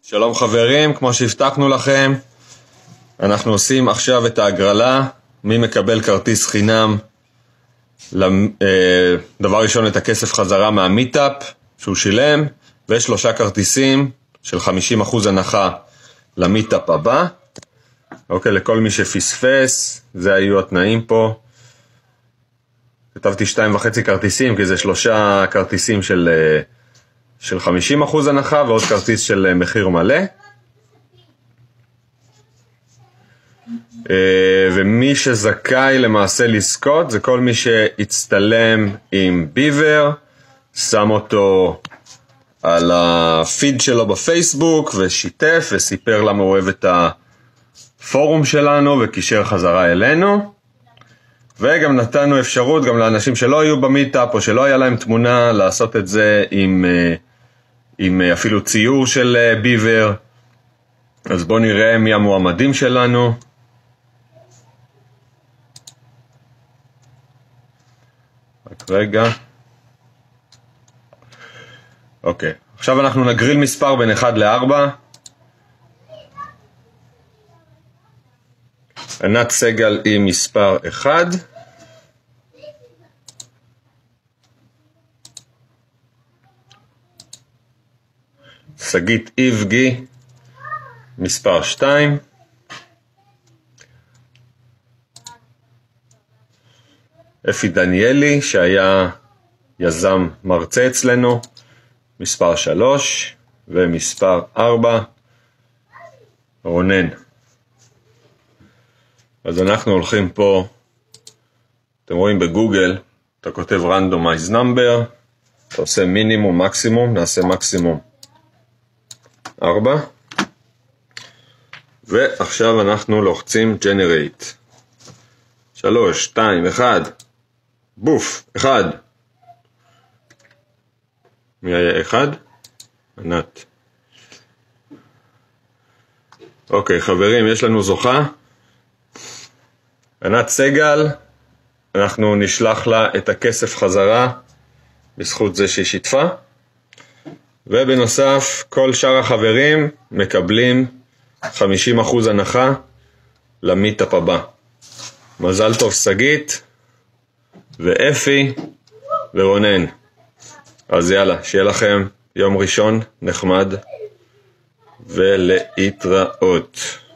שלום חברים, כמו שהבטחנו לכם, אנחנו עושים עכשיו את ההגרלה, מי מקבל כרטיס חינם, דבר ראשון את הכסף חזרה מהמיטאפ שהוא שילם, ו3 כרטיסים של 50% הנחה למיטאפ הבא. אוקיי, לכל מי שפספס, זה היו התנאים פה. כתבתי 2.5 כרטיסים, כי זה 3 כרטיסים של 50% הנחה ועוד כרטיס של מחיר מלא. ומי שזכאי למעשה לזכות זה כל מי שהצטלם עם ביבר, שם אותו על הפיד שלו בפייסבוק ושיתף וסיפר למה הוא אוהב את הפורום שלנו וקישר חזרה אלינו. וגם נתנו אפשרות גם לאנשים שלא היו במיטאפ או שלא היה להם תמונה לעשות את זה עם אפילו ציור של ביבר. אז בואו נראה מי המועמדים שלנו. רק רגע. אוקיי, עכשיו אנחנו נגריל מספר בין 1 ל-4. ענת סגל היא מספר 1. שגית איבגי מספר 2. אפי דניאלי שהיה יזם מרצה אצלנו מספר 3. ומספר 4 רונן. אז אנחנו הולכים פה, אתם רואים בגוגל, אתה כותב randomize number, אתה עושה מינימום, מקסימום, נעשה מקסימום 4. ועכשיו אנחנו לוחצים generate. 3, 2, 1, בוף, 1. מי היה 1? ענת. אוקיי, חברים, יש לנו זוכה. ענת סגל, אנחנו נשלח לה את הכסף חזרה בזכות זה שהיא שיתפה. ובנוסף, כל שאר החברים מקבלים 50% הנחה למיטאפ הבא. מזל טוב שגית ואפי ורונן. אז יאללה, שיהיה לכם יום ראשון נחמד ולהתראות.